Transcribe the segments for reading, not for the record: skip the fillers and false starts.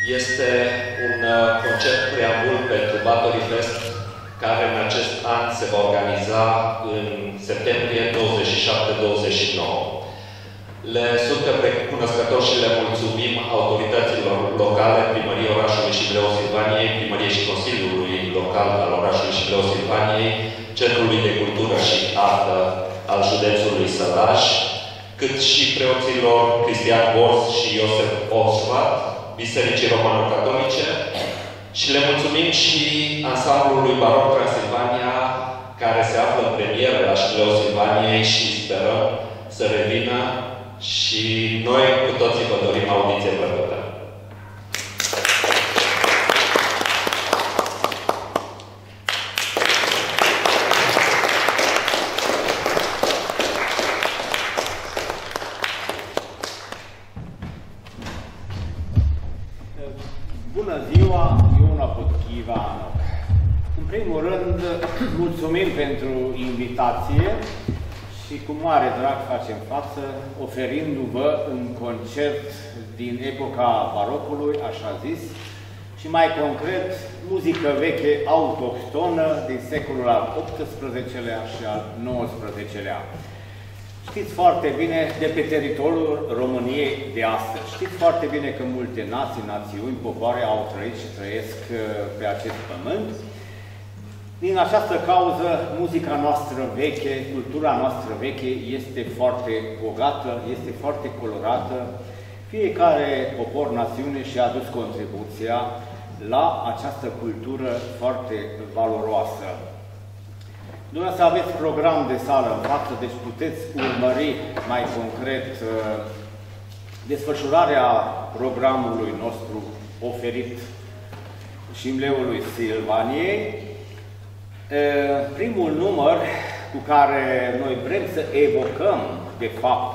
Este un concert preambul pentru Bathory Fest, care în acest an se va organiza în septembrie 27-29. Le suntem recunoscători și le mulțumim autorităților locale, Primăriei orașului Șibleu Silvaniei, Primăriei și Consiliului Local al orașului Șibleu Silvaniei, Centrului de Cultură și Artă al județului Sălaj, cât și preoților Cristian Borz și Iosef Osvat, Bisericii Romano-Catolice, și le mulțumim și ansamblului Baroc Transilvania, care se află în premieră la Șibleu Silvaniei și sperăm să revină și noi cu toții vă dorim audiție plăcută. Bună ziua, Iona Potchivano. În primul rând, mulțumim pentru invitație și cu mare drag facem față, oferindu-vă un concert din epoca barocului, așa zis, și mai concret, muzică veche autohtonă din secolul al XVIII-lea și al XIX-lea. Știți foarte bine, de pe teritoriul României de astăzi. Știți foarte bine că multe nații, națiuni, popoare au trăit și trăiesc pe acest pământ. Din această cauză, muzica noastră veche, cultura noastră veche este foarte bogată, este foarte colorată. Fiecare popor, națiune și-a adus contribuția la această cultură foarte valoroasă. Dumneavoastră aveți program de sală în față, deci puteți urmări mai concret desfășurarea programului nostru oferit Șibleului Silvaniei. Primul număr cu care noi vrem să evocăm, de fapt,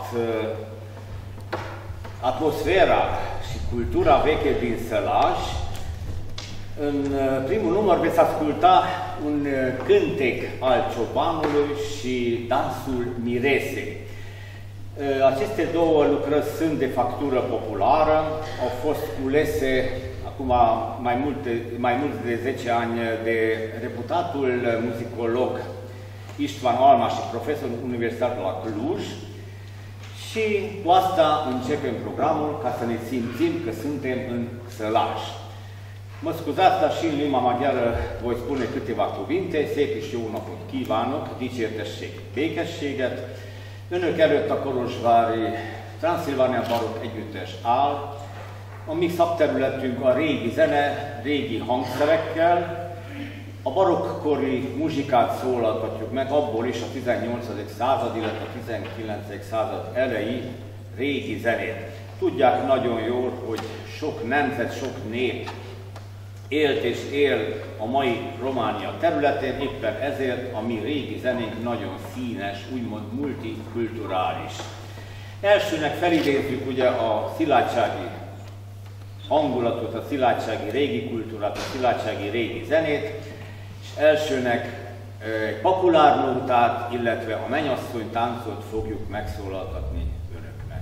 atmosfera și cultura veche din Sălaj. În primul număr veți asculta un cântec al ciobanului și dansul miresei. Aceste două lucrări sunt de factură populară, au fost culese acum mai mult de 10 ani de reputatul muzicolog Istvan Alma și profesor universitar la Cluj. Și cu asta începem programul ca să ne simțim că suntem în Sălaj. Mă scuzați, dar și în limba maghiară voi spune câteva cuvinte. Szép és jó napot kívánok, dicsértessék békességet. Önök előtt a Kolozsvári Transzilvánia Barokk Együttes áll. A mi szakterületünk a régi zene, régi hangszerekkel. A barokkori muzsikát szólaltatjuk meg, abból is a 18. század, illetve a 19. század elejé régi zenét. Tudják nagyon jól, hogy sok nemzet, sok nép élt és él a mai Románia területén, éppen ezért a mi régi zenénk nagyon színes, úgymond multikulturális. Elsőnek felidézzük ugye a szilágysági hangulatot, a szilágysági régi kultúrát, a szilágysági régi zenét, és elsőnek egy papulárnótát, illetve a mennyasszony táncot fogjuk megszólaltatni önöknek.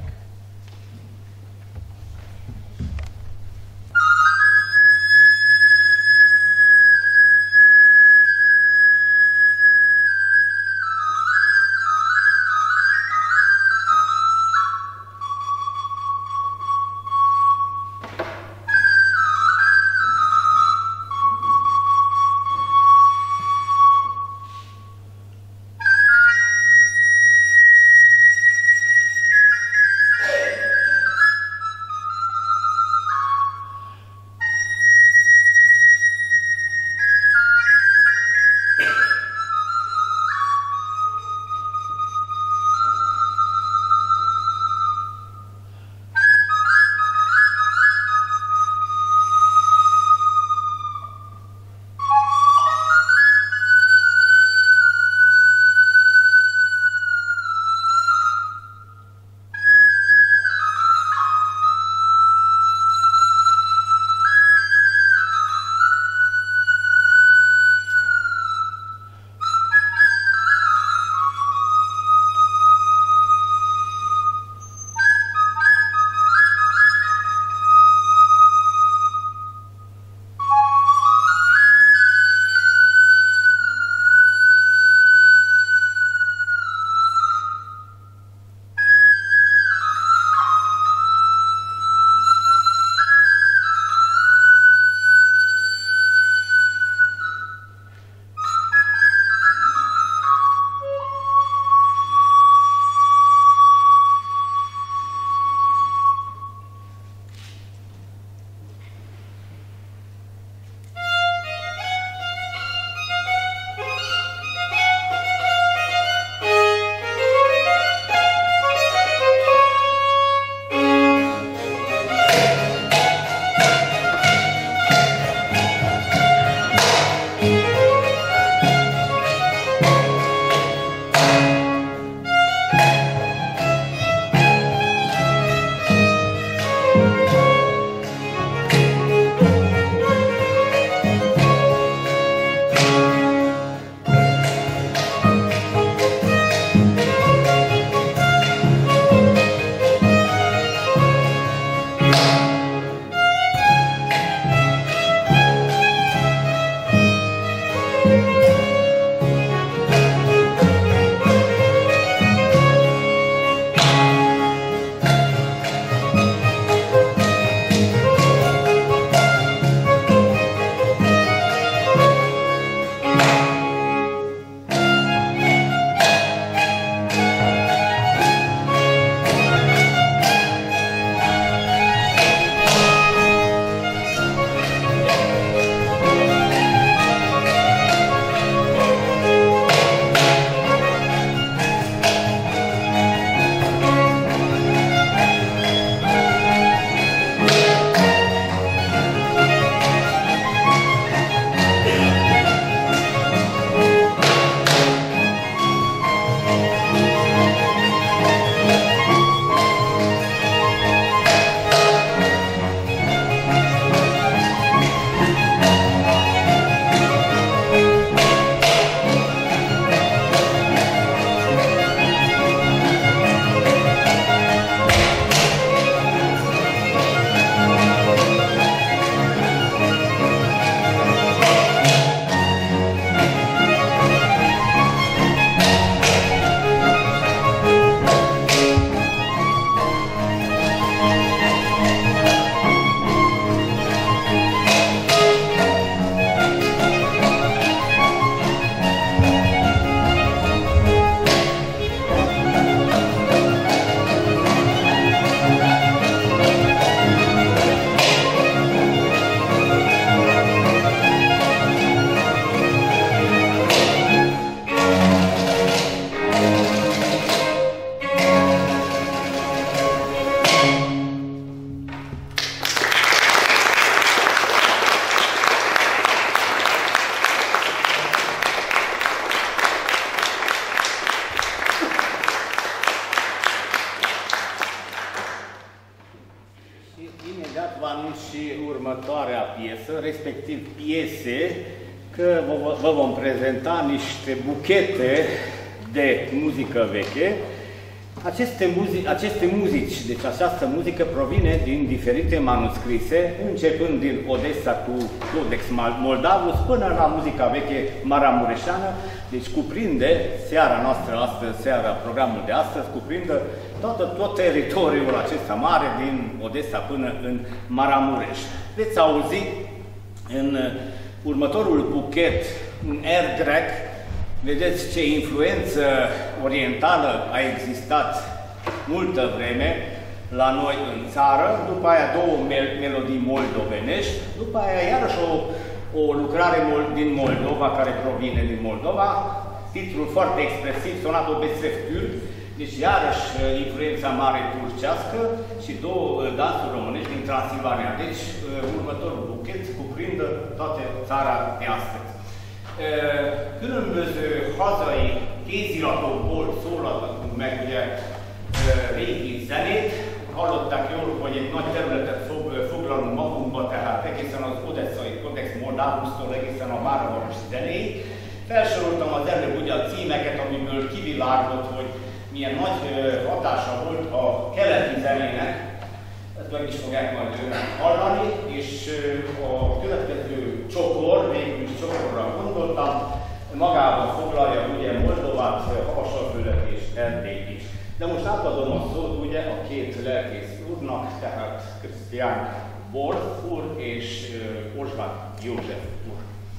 Imediat vă anunț și următoarea piesă, respectiv piese, că vă vom prezenta niște buchete de muzică veche. Aceste muzici, deci această muzică provine din diferite manuscrise, începând din Odessa cu Codex Moldavus până la muzica veche maramureșeană, deci cuprinde seara noastră astăzi, programul de astăzi, cuprinde tot teritoriul acesta mare din Odessa până în Maramureș. Veți auzi în următorul buchet un air grec. Vedeți ce influență orientală a existat multă vreme la noi în țară, după aia două melodii moldovenești, după aia iarăși o lucrare din Moldova, care provine din Moldova, titlul foarte expresiv, Sonatul Bețef Türk, deci iarăși influența mare turcească și două dansuri românești din Transilvania. Deci următorul buchet cuprinde toată țara de astăzi. Különböző hazai kéziratóból szólaltatunk meg ugye régi zenét. Hallották jól, hogy egy nagy területet foglalunk magunkba, tehát egészen az odesszai Codex Moldavusztól egészen a Máramaros zenéig. Felsoroltam az előbb ugye a címeket, amiből kivilágott, hogy milyen nagy hatása volt a keleti zenének. Ezt meg is fogják majd hallani, és a következő csokor, végül is csokorra gondoltam, magában foglalja ugye Moldovát, Havasalföldet és Erdélyt is. De most átadom a szót ugye a két lelkész úrnak, tehát Krisztián Borz úr és Ozsvát József úr.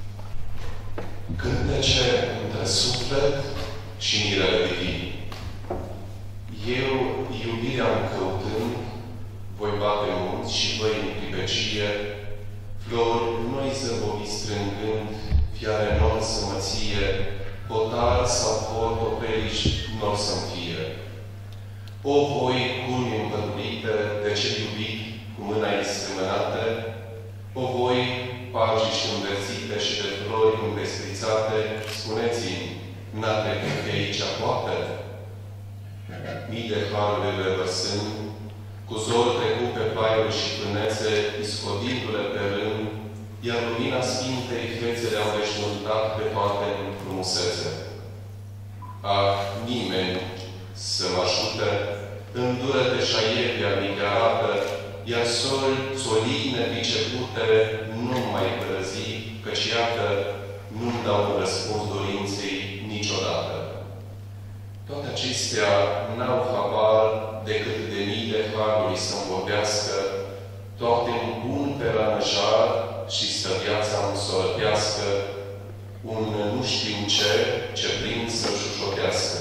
Cântece între suflet și mirele divin. Eu, iubirea îmi căutând, voi bate munți și văi în privecie, flori noi zăbovi strângând, fiare nor să mă ție, potar sau portopeliși nor să-mi fie. O voi culmi împădurite de cel iubit cu mâna ei strâmânată, o voi pagiști înverzite și de flori împestrițate, spuneți-mi, n-a trecut de aici poate? Mii de haruri revărsând, cu zor trecut pe plaiuri și pânețe, iscodindu-le pe rând, iar lumina Sfintei fețe le-au deșnurtat pe toate în frumusețe. Ah, nimeni să mă ajute, îndură-te și-a iepia mi arată, iar solii nepricepute nu mai părăzi, căci iată, nu-mi dau un răspuns dorinței niciodată. Toate acestea n-au habar decât de mii de haruri să-mi vorbească, toate-mi bun pe ranăjar și stă viața-mi sortească, un nu știu ce prind să-l șușotească.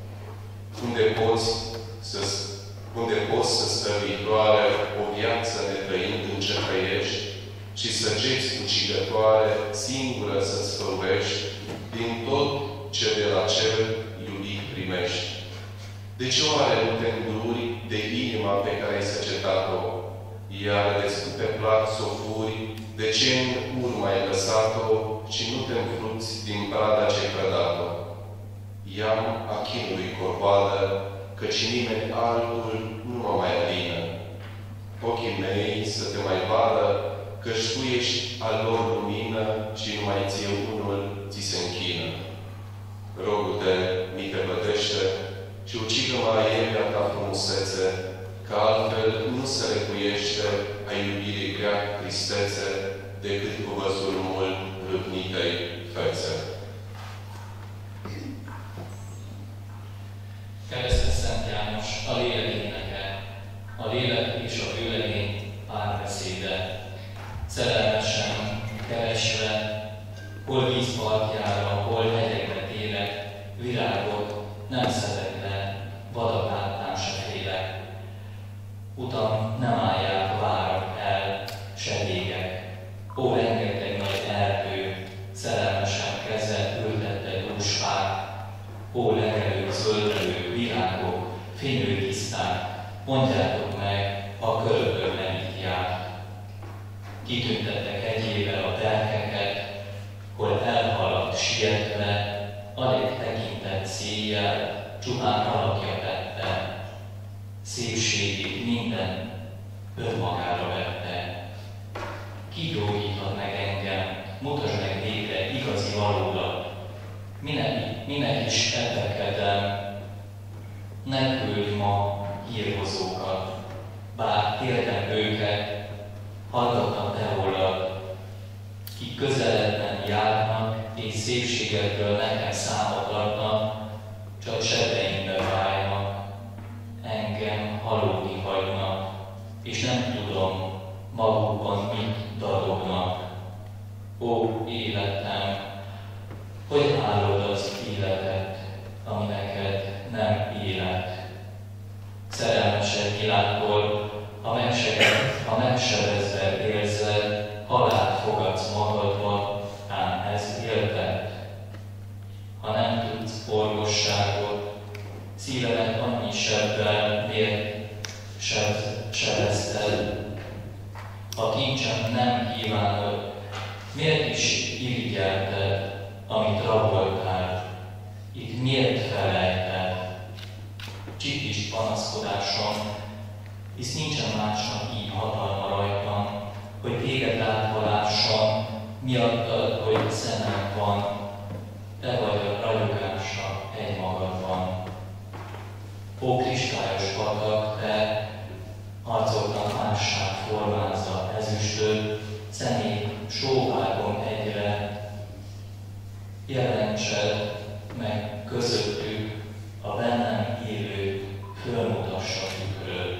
Unde poți să stă viitoare o viață netrăind în ce trăiești și săgeți ucigătoare singură să-ți făurești din tot ce de la cel iubit primești. De ce oare nu te înduri de inima pe care ai săgetat-o, iar de scute plac s-o furi, de ce în urmă ai lăsat-o și nu te înfruți din prada ce-ai prădat-o? I-am a chinului corboadă, căci nimeni altul nu mă mai alină. Ochii mei să te mai vadă, căci tu ești al lor lumină și numai ție unul ți se închină. Rogu-te, mi te pătește și ucigă-mă a ievea ta frumusețe, că altfel nu se recuiește a iubirii grea tristețe decât cu văzul mult râvnitei fețe. Keresztes Szent János, a lélek éneke, a lélek és a vőlegény párbeszéde, szerelmesen keresve, hol vízpartjára, hol hegyekre térek, virágot nem szedek le, vadak átnám se félek. Utam nem állják, várak el, se végek. Ó, rengeteg nagy erdő, szerelmesen keze ültette dúsfák, ó, legelők, zöldölő, virágok, fénylőtiszták, mondjátok meg, a körökből nem itt jár. Kitüntettek hegyével a telkeket, hol elhaladt sietve, alig tekintett széjjel, csupán alakja tette, szépségét minden önmagában őket, hallgatnak te rólad, kik közeledben járnak, és szépségedről nekem számot adnak, csak sebreimbe válnak, engem halódni hagynak, és nem tudom, magukban mit dadognak. Ó, életem, hogy állod az életet, ami neked nem élet? Szerelmesed világból, ha megsebezve érzed, halált fogadsz magadba, ám ez élted. Ha nem tudsz orvosságot, szívemet annyi sebbel miért sebezted? Ha kincsem nem kívánod, miért is irigyelted, amit raboltál? Itt miért felejted? Csit is panaszkodásom, hisz nincsen másnak így hatalma rajtam, hogy téged látva lásson, miattad, hogy szemem van, te vagy a ragyogása egymagadban. Ó, kristályos patak, te arcoknak mássá formázza ezüstöd, szemét sóvágom egyre, jelentsed meg közöttük a bennem élőt, fölmutassa tükröd.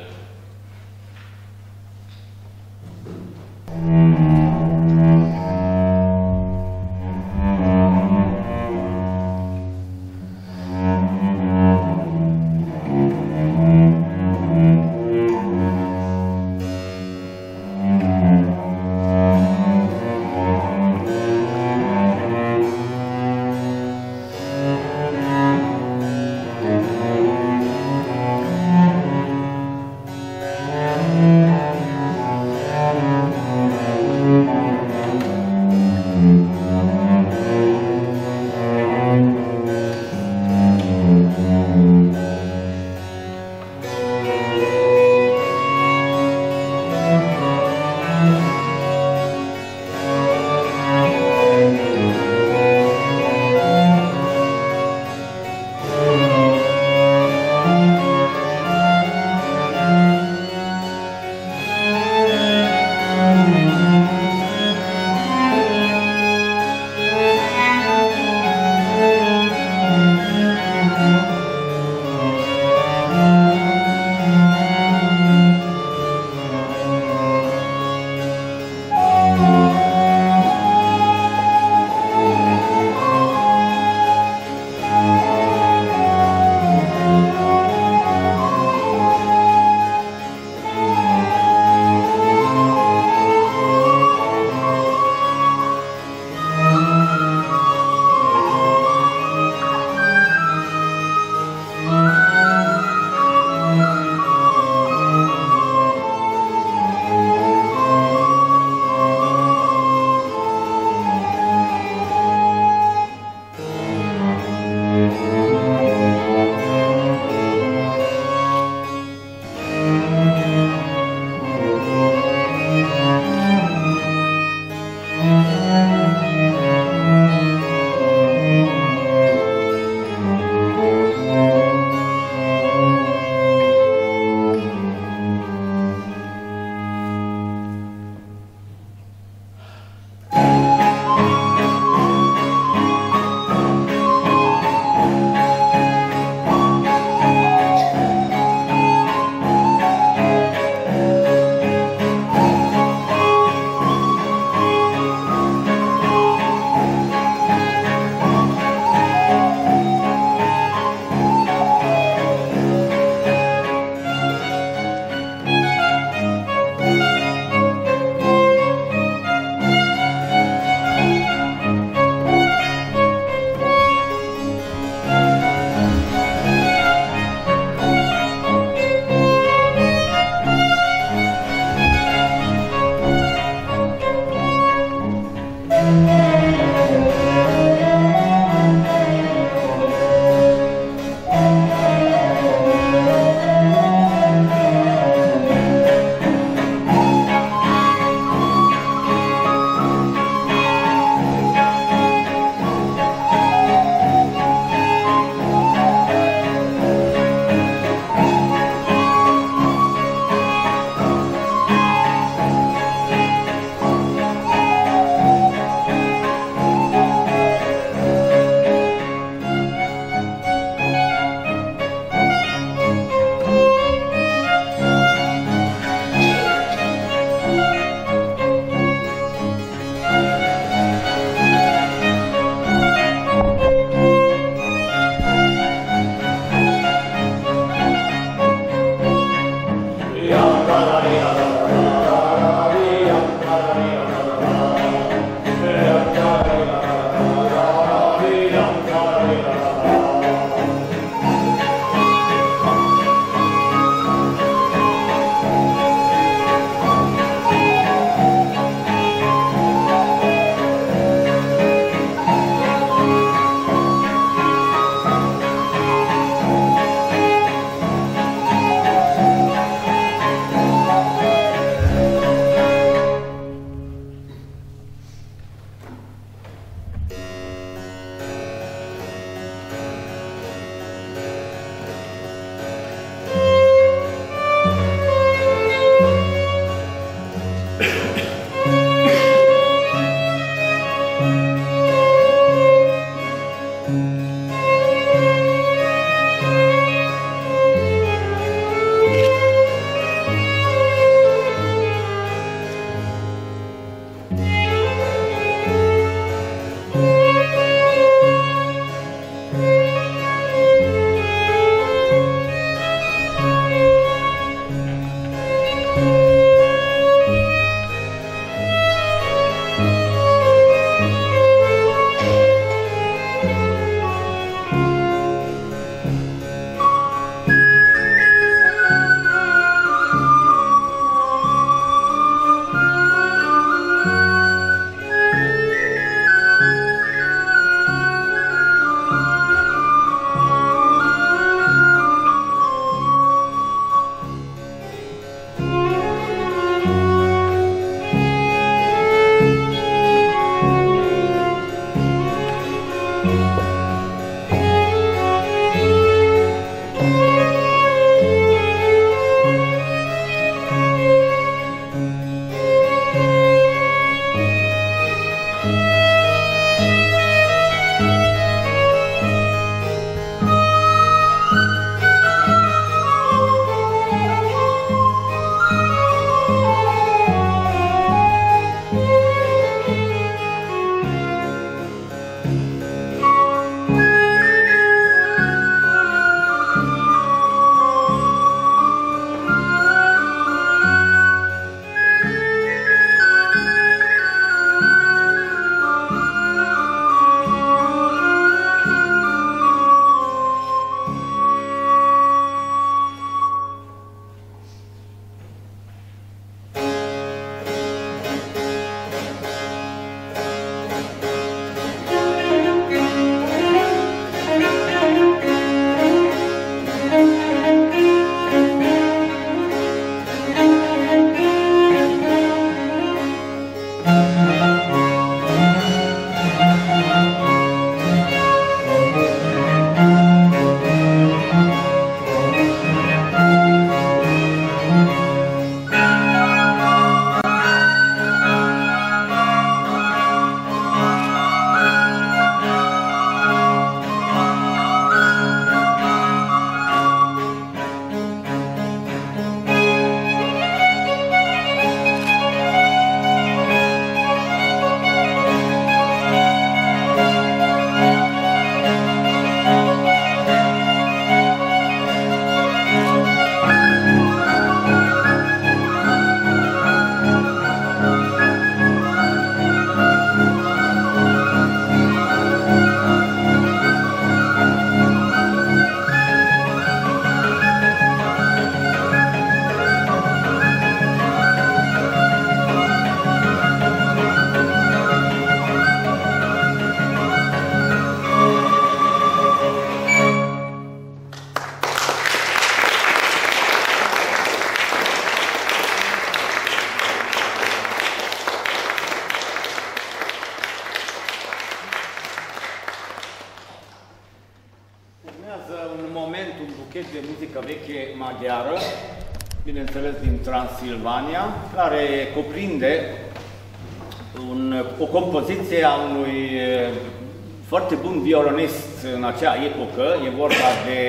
tip de muzică veche maghiară, bineînțeles din Transilvania, care cuprinde o compoziție a unui foarte bun violonist în acea epocă, e vorba de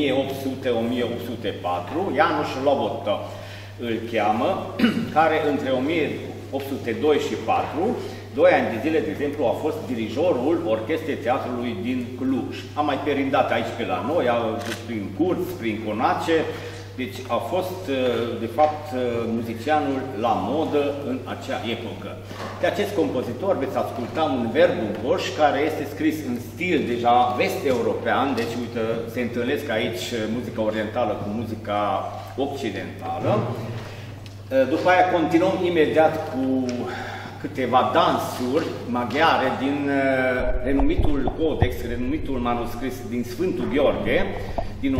1800-1804, János Lobotta îl cheamă, care între 1802 și 4, 2 ani de zile, de exemplu, a fost dirijorul Orchestrei Teatrului din Cluj. A mai perindat aici pe la noi, prin curți, prin conace, deci a fost, de fapt, muzicianul la modă în acea epocă. De acest compozitor veți asculta un verbucoș care este scris în stil deja vest-european, deci, uite, se întâlnesc aici muzica orientală cu muzica occidentală. După aia continuăm imediat cu câteva dansuri maghiare din renumitul codex, renumitul manuscris din Sfântul Gheorghe, din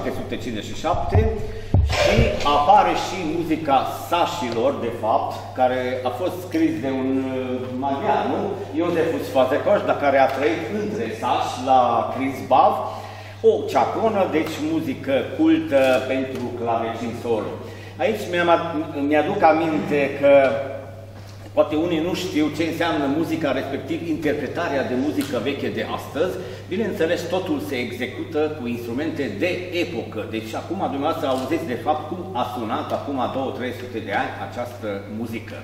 1757, și apare și muzica sașilor, de fapt, care a fost scris de un maghiar, nu? Iosefus Fazekas, dar care a trăit între sași la Crisbav, o ceaconă, deci muzică cultă pentru clavecin solo. Aici mi-aduc aminte că poate unii nu știu ce înseamnă muzica, respectiv interpretarea de muzică veche de astăzi. Bineînțeles, totul se execută cu instrumente de epocă. Deci acum dumneavoastră auziți de fapt cum a sunat acum 200-300 de ani această muzică.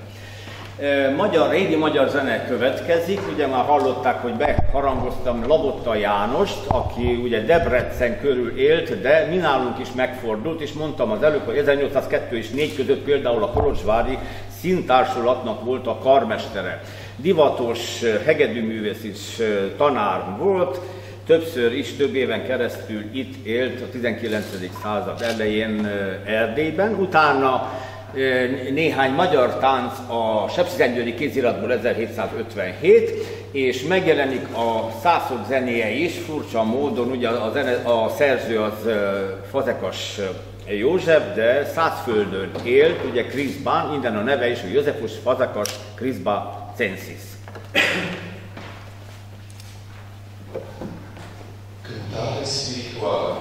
Régi magyar zene következik, ugye már hallották, hogy beharangoztam Lobotta Jánost, aki ugye Debrecen körül élt, de mi nálunk is megfordult, és mondtam az előbb, hogy 1802 és 4 között például a kolozsvári színtársulatnak volt a karmestere. Divatos hegedűművész is tanár volt, többször is több éven keresztül itt élt a 19. század elején Erdélyben, utána néhány magyar tánc a Sepsiszentgyőri kéziratból 1757, és megjelenik a százszor zenéje is, furcsa módon, ugye a szerző az Fazekas József, de Szászföldön élt, ugye Kriszbán, innen a neve is, hogy Józefus Fazekas Kriszbacensis. Cântare spirituală.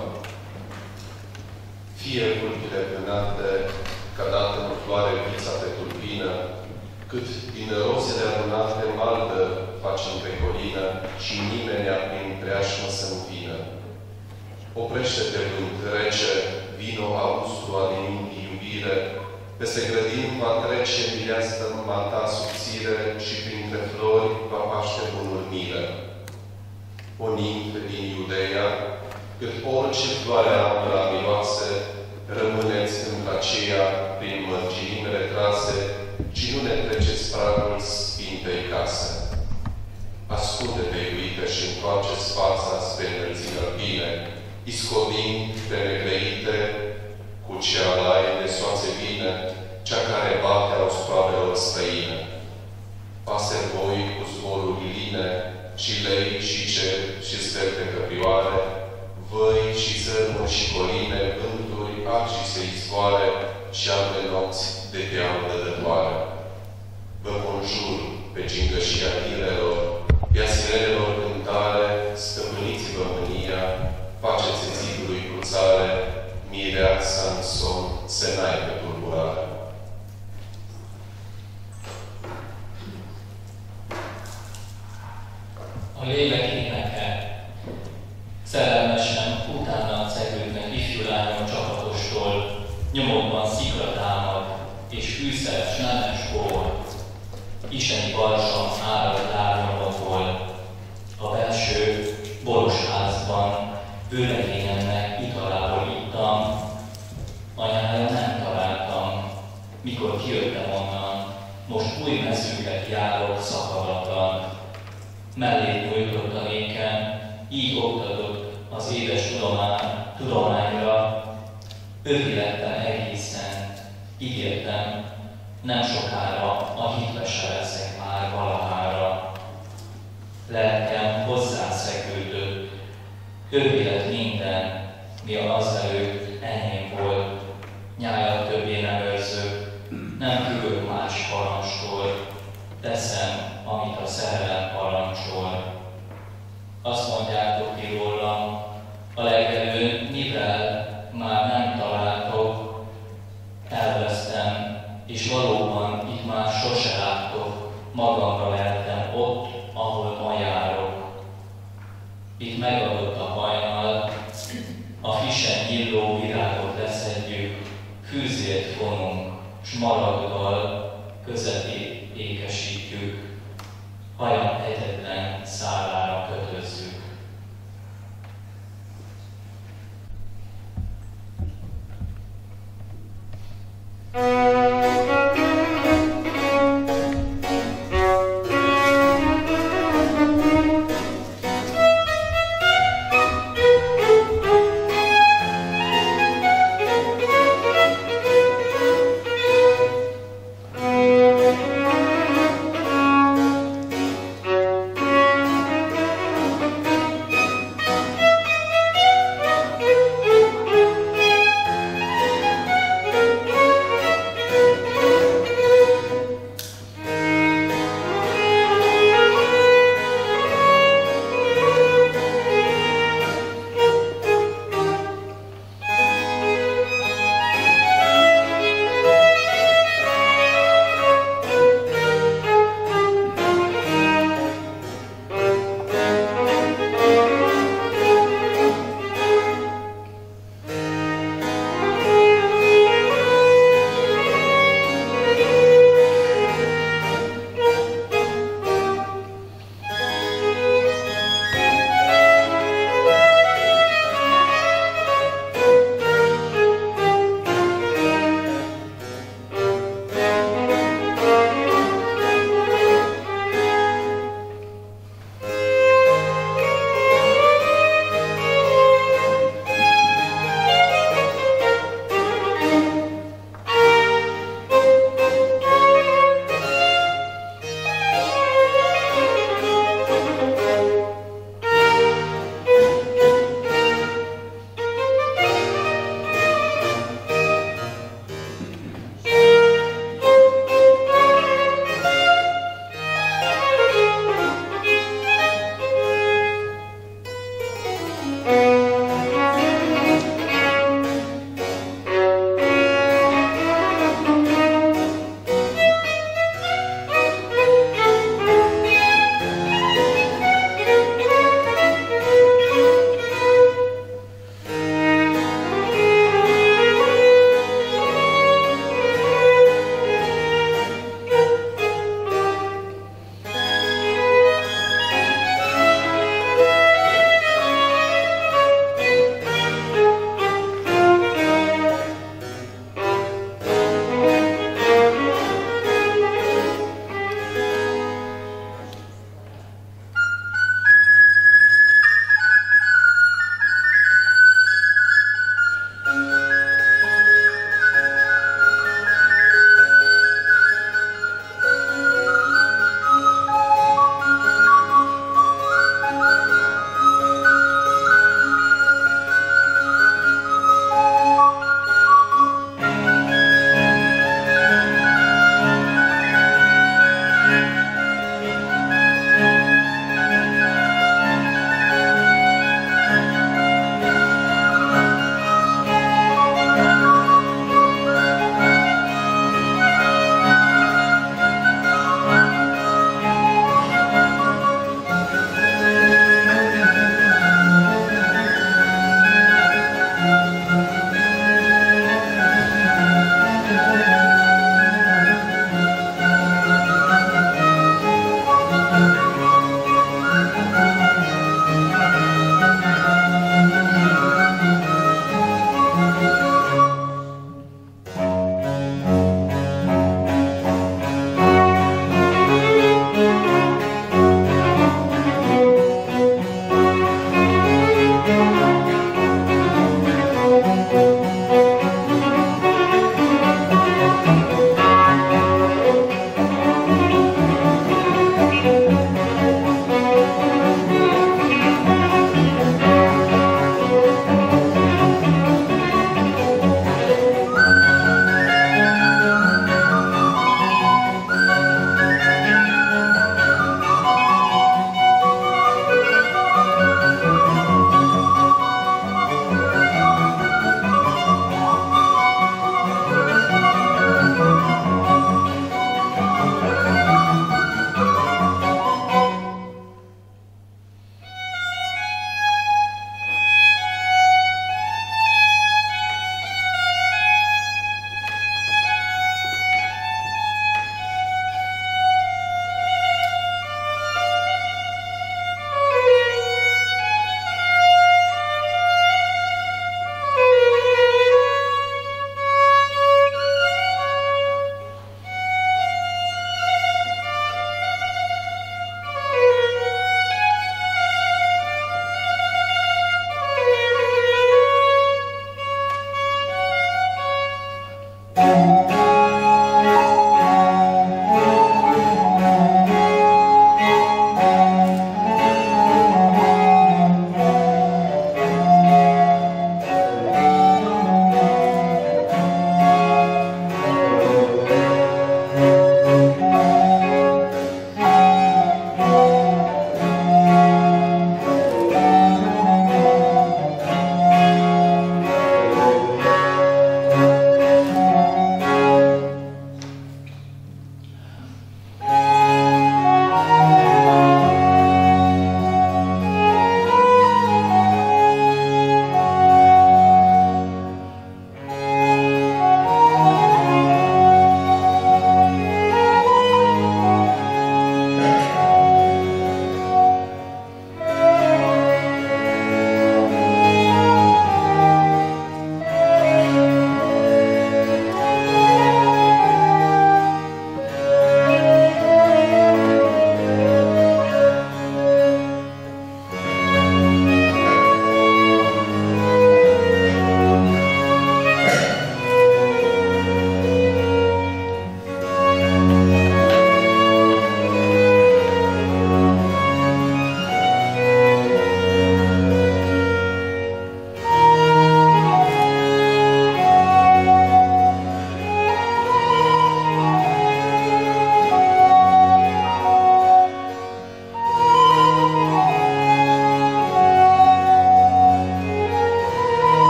Fie vulpile vânate ca dată în floare vița pe tulpină, cât din rozele arunate maldă facem pe colină și nimenea prin preajmă să nu vină. Oprește-te vânt rece, vino austru alinind iubire, peste grădin va trece mireastă ta subțire și printre flori va paște bunul mire. O nimfă din Iudeea, cât orice floare ambră miroase, rămâneți într-aceea prin mărginime retrase, ci nu ne treceți pragul Sfintei Case. Ascunde-te, iubite, și întoarce-ți fața spre înălțimi alpine, iscodind pe negreite, cu cealaie de soațe vine, cea care bate a osproabelor străine. Pase voi cu zborul line, și lei, și cer, și stelte căprioare, văi și țărmuri și coline, vânturi, arci se izvoare și alte nopți de teamă dădătoare. Vă conjur pe gingășia tirelor, pe asinelelor cântare, stăpâniți-vă mânia, faceți zidului cruțare, mireasa în somn să n-aibă tulburare. A lélek éneke szerelmesen utána cegődnek ifjú lányok csapatostól, nyomokban szikra támad, és fűszeres nemes kor, isteni balsam árad lárnyomokból. A belső borosházban vőlegényemnek italából ittam, anyára nem találtam, mikor kijöttem onnan, most új mezőket járok szakadatlan. Mellét nyújtott a nékem, így oktatott az édes tudományra. Övi lettem egészen, ígértem, nem sokára a hitbe se leszek már valahára. Lelkem hozzászegődött, övé lett minden, mi azelőtt enyém volt. Nyájat többé nem őrzök, nem hűlök más parancstól, teszem, amit a szerelem parancsol. Azt mondjátok ti rólam, a legelőn mivel valóban itt már sose láttok, magamra vertem ott, ahol ma járok. Itt megadott a hajnal, a frissen nyíló virágot leszedjük, fűzért vonunk, s maragdal közepét ékesítjük, hajam egyetlen szálára kötözzük.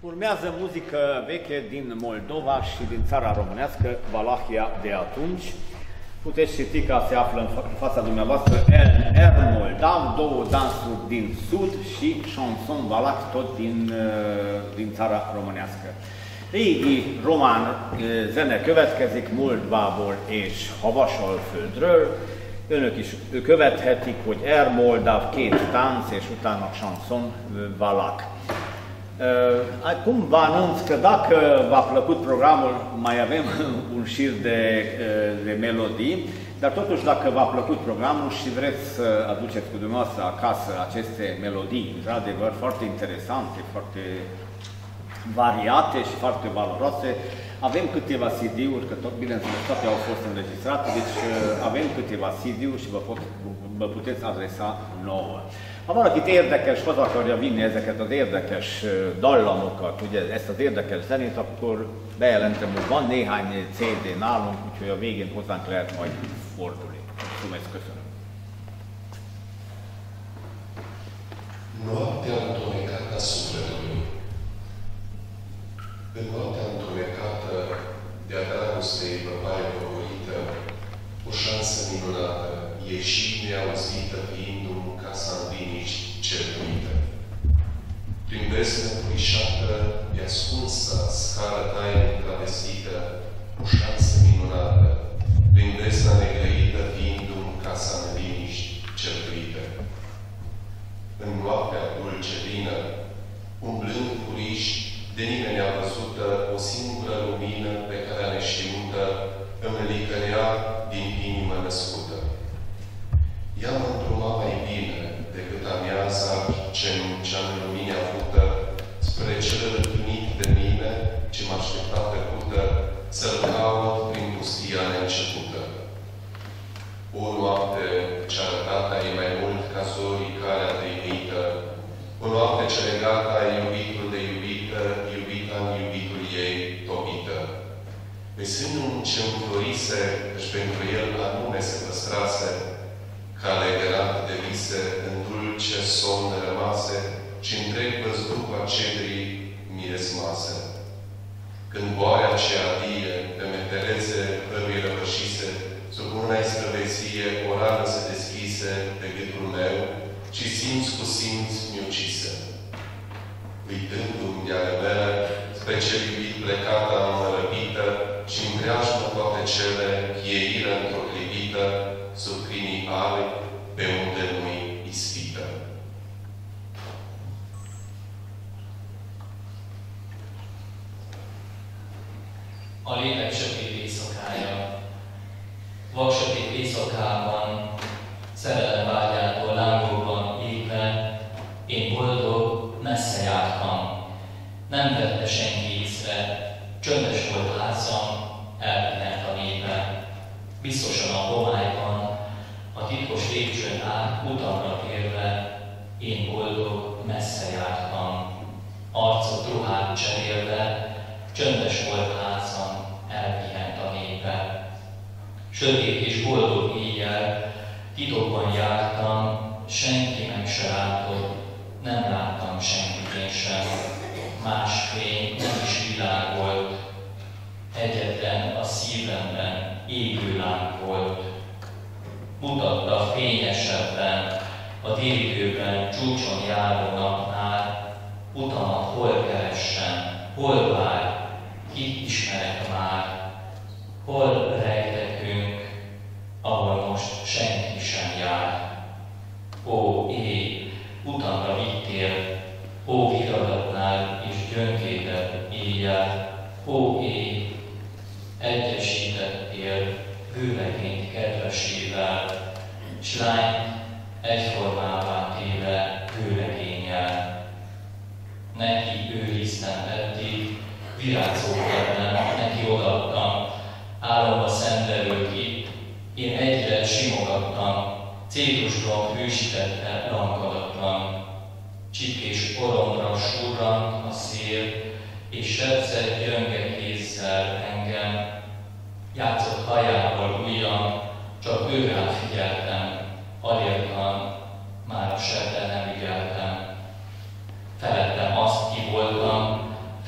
Urmează muzică veche din Moldova și din țara românească, Valahia de atunci. Puteți citi că se află în fața dumneavoastră R moldav, două dansuri din sud și chanson valach tot din țara românească. Régi román zene következik Moldvából és Havasalföldről. Önök is követhetik, hogy R moldav, két tánc és utána chanson valach. Acum vă anunț că dacă v-a plăcut programul, mai avem un șir de melodii, dar totuși dacă v-a plăcut programul și vreți să aduceți cu dumneavoastră acasă aceste melodii, într-adevăr foarte interesante, foarte variate și foarte valoroase, avem câteva CD-uri, că tot, bineînțeles, toate au fost înregistrate, deci avem câteva CD-uri și vă puteți adresa nouă. Ha valaki érdekes, haza akarja vinni ezeket az érdekes dallamokat, ugye ezt az érdekes zenét, akkor bejelentem, hogy van néhány CD nálunk, úgyhogy a végén hozzánk lehet majd fordulni. Köszönöm. Noaptea întunecată a sufletului. În noaptea întunecată de-a dragostei bărbaie favorită, o șansă minunată, ieși neauzită fiindu-mi casa în liniști cercuită. Prin vesnă puișată, de ascunsă, scară tainic travestită, o șansă minunată, prin vesna negrăită fiindu-mi casa în liniști cercuită. În noaptea dulce lină, umblând puriși, de nimeni a văzută o singură lumină pe care a neștiută îmi licărea din inimă născută. Ea mă îndruma mai bine decât amiaza ce-am în lumine avută spre cel întâlnit de mine ce m-a așteptat tăcută să-l caut prin pustia neîncepută. O noapte ce arătata e mai mult ca zorii calea dăinuită, o noapte ce legata e iubitul de iubită, iubita în iubitul ei topită. Pe sânul ce-mi florise, căci pentru el anume se păstrase, ca legat de vise în dulce somn rămase și întreg văzduh a cedrii miresmase. Când boarea ce adie pe metereze îmi răvășise, sub una străveție o rană se deschise pe gâtul meu și simț cu simț mi-ucise. Uitându-mi de-ale mele spre cel iubit plecata înmărăbită și-mi preajmă toate cele chieiră într-o clipită sub crinii albi pe unde nu-i ispită. A lélek sötét éjszakája. Vaksötét éjszakában, szerelem vágyától lángokban égve, én boldog, messze jártam. Nem vette senki észre, csöndes volt házam, elpihent a népe. Biztosan a homályban, a titkos lépcsőn át utamra térve, én boldog, messze jártam. Arcot ruhát cserélve, csöndes volt házam, elpihent a népe. Sötét és boldog éjjel, titokban jártam, senki meg se látott, nem láttam senkit én sem. Más fény nem is világ volt, egyetlen a szívemben égő láng volt. Mutatta fényesebben, a délidőben csúcson járó napnál, utamat hol keressem, hol vár, kit ismerek már, hol rejtekünk, ahol most senki sem jár. Ó, éj, utamra vittél, ó, viradatnál és gyöngédett éjjel, ó, éj, egyesítettél vőlegényt kedvesével, s lányt egyformává téve vőlegénnyel. Neki őriztem eddig, virágzó kedven, neki odaadtam, álomba szentelőt itt, én egyre simogattam, cédusban hősítette lankadatlan. Csipkés oromra surrant a szél, és sebzett gyönge kézzel engem. Játszott hajával ujjam, csak őrá figyeltem, aléltan, már a sebben nem ügyeltem. Feledtem azt, ki voltam,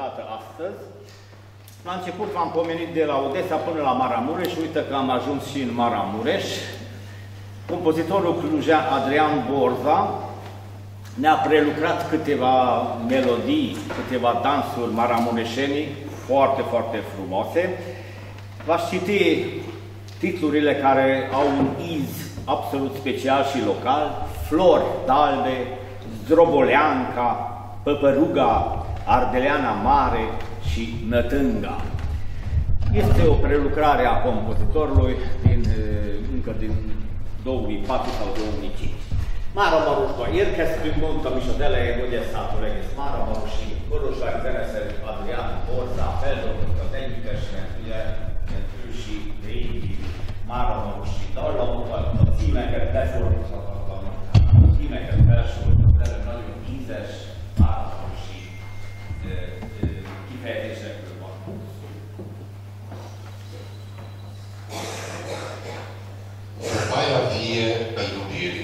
prezentată astăzi. La început v-am pomenit de la Odessa până la Maramureș, uite că am ajuns și în Maramureș. Compozitorul clujean Adrian Borza ne-a prelucrat câteva melodii, câteva dansuri maramureșenii foarte, foarte frumoase. V-aș citi titlurile care au un iz absolut special și local: Flori d'albe, Zdroboleanca, Păpăruga, Ardeleana Mare și Nătânga. Este o prelucrare a compozitorului încă din 2004 sau 2005. Mara Maruszko, érkeztünk, mondtam is az elején, hogy ezt szálltól egész Mára Marosi, Kolozsvár zeneszerű Adrián Borza feldolgozott az együttesnek, ugye, ilyen ősi, régi Mára Marosi dallamokat, a címeket lefordíthatatlan, a címeket felsoroltak, de nagyon ízes Mára Marosi kifejezésekről van szó. Văpaia vie a iubirii.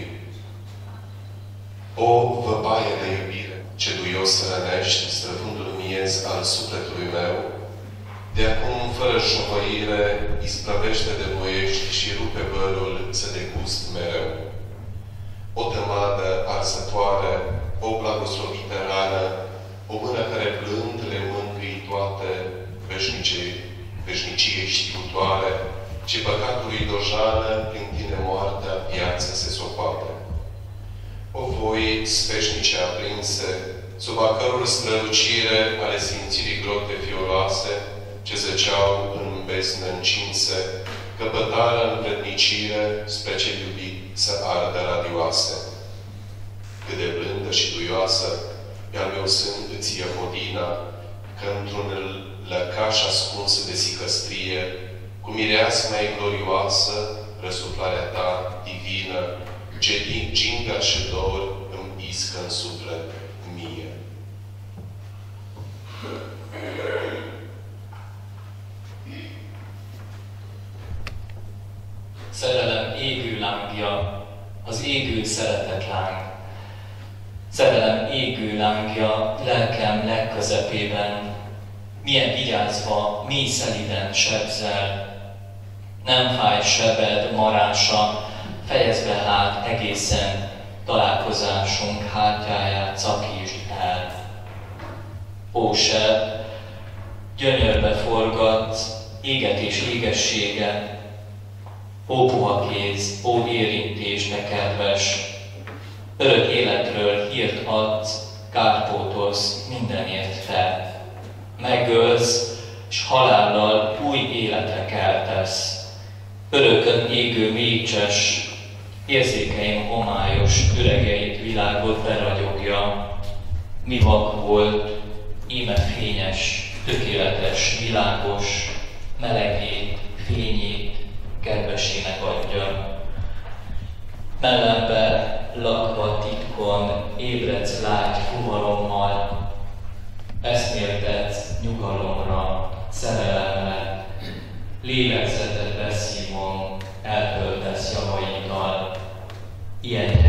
O văpaie de iubire, ce duios rănești străfundul miez al sufletului meu, de acum, fără șovăire, isprăvește de voiești și rupe vărul să degust mereu. O tămadă arsătoare, o blagoslovită rană, o mână care blând le mângâi toate veșniciei știutoare, ce păcatului dojană, prin tine moartea viață se socoate. O voi sfeșnice aprinse, sub a căror strălucire ale simțirii grote fioroase, ce zăceau în besnă încinse, căpătară în vrednicire spre ce iubi să ardă radioase. Cât de blândă și duioasă, pe-al meu sân îți e hodina, că într-un lăcaș ascuns de sicăstrie, cu mireasma ei glorioasă, răsuflarea ta divină, ce din ginga și dor îmi iscă în suflet mie. Szerelem égő lángja, az égő szeretetláng. Szerelem égő lángja, lelkem legközepében, milyen vigyázva, mély szeliden sebzel. Nem fáj sebed marása, fejezd be hát egészen, találkozásunk hátjáját szakítsd el. Ó seb, gyönyörbe forgat, égetés égessége, ó puha kéz, ó érintés, de kedves, örök életről hírt adsz, kárpótolsz mindenért te. Megölsz, és halállal új életre keltesz. Örökön égő mécses, érzékeim homályos, üregeit világot beragyogja. Mi vak volt, íme fényes, tökéletes, világos, melegét, fényét kedvesének adja. Mellembe lakva titkon ébredsz lágy fuvarommal, eszméltetsz nyugalomra, szerelemre, lélegzetet beszívom, eltöltesz javaiddal. Ilyen